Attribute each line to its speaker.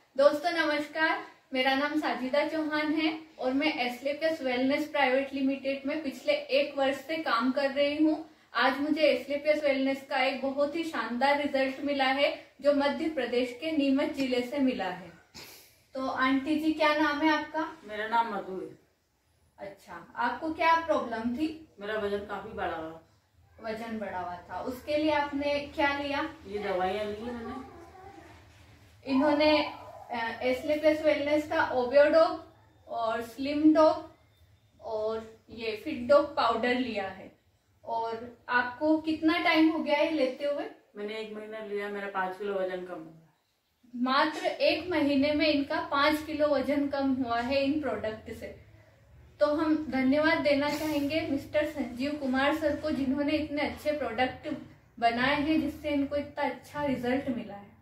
Speaker 1: दोस्तों नमस्कार, मेरा नाम साजिदा चौहान है और मैं एस्क्लेपियस वेलनेस प्राइवेट लिमिटेड में पिछले 1 वर्ष से काम कर रही हूँ। आज मुझे एस्क्लेपियस वेलनेस का एक बहुत ही शानदार रिजल्ट मिला है जो मध्य प्रदेश के नीमच जिले से मिला है। तो आंटी जी, क्या नाम है आपका?
Speaker 2: मेरा नाम मधु है।
Speaker 1: अच्छा, आपको क्या प्रॉब्लम थी?
Speaker 2: मेरा वजन काफी बढ़ा हुआ।
Speaker 1: वजन बढ़ा हुआ था, उसके लिए आपने क्या लिया?
Speaker 2: ये दवाइयाँ ली है मैंने।
Speaker 1: इन्होंने एस्क्लेपियस वेलनेस का ओबियोडोग और स्लिम डॉग और ये फिट डॉग पाउडर लिया है। और आपको कितना टाइम हो गया है लेते हुए?
Speaker 2: मैंने 1 महीना लिया, मेरा 5 किलो वजन कम हुआ।
Speaker 1: मात्र 1 महीने में इनका 5 किलो वजन कम हुआ है इन प्रोडक्ट से। तो हम धन्यवाद देना चाहेंगे मिस्टर संजीव कुमार सर को, जिन्होंने इतने अच्छे प्रोडक्ट बनाए हैं जिससे इनको इतना अच्छा रिजल्ट मिला है।